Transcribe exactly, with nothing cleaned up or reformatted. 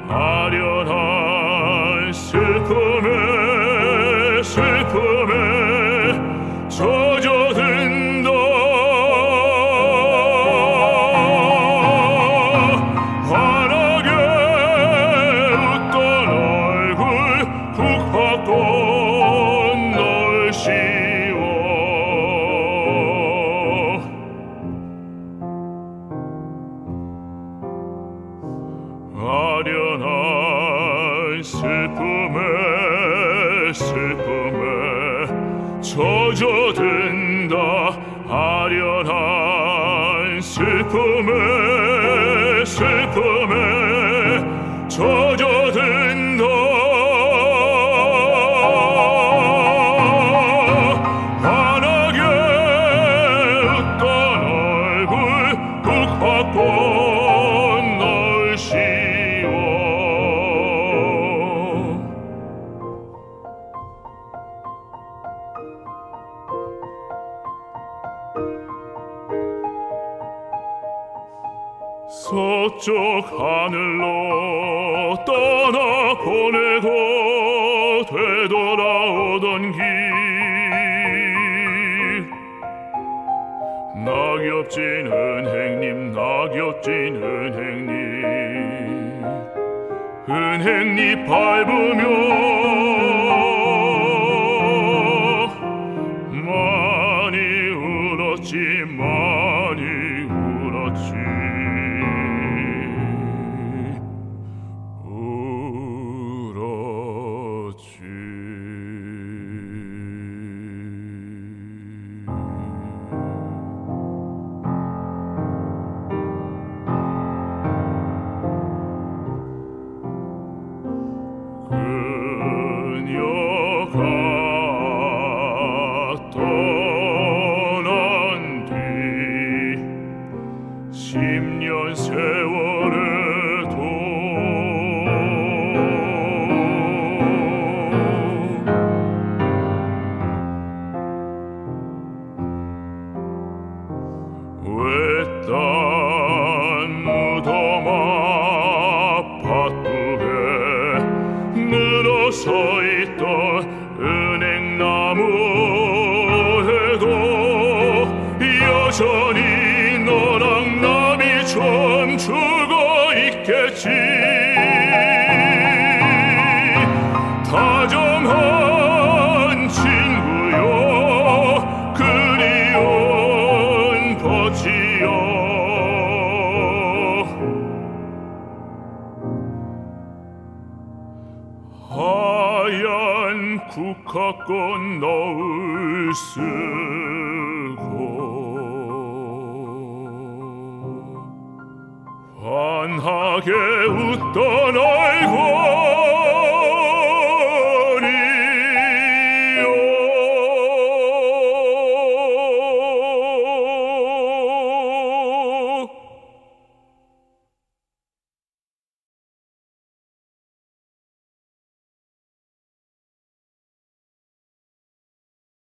아련한 슬픔에 슬픔에 젖어든다. 환하게 웃던 얼굴 훅 바꿔 널 씌워. 아련한 슬픔에 슬픔에 젖어든다. 아련한 슬픔에 슬픔에 젖어든다. 환하게 웃던 얼굴 훅 바꿔 널 씌워. 서쪽 하늘로 떠나보내고 되돌아오던 길, 낙엽진 은행님 낙엽진 은행님 은행잎 밟으며 많이 울었지 많이 울었지. 그녀가 떠난 뒤 십년 세월에도 외딴 무덤 아파트에 늘어서 있던 은행나무에도 여전히 너랑 남이 춤추고 있겠지. 다정한 친구여 그리운 버지여. 하얀 국화꽃 너울 쓰고 환하게 웃던 얼굴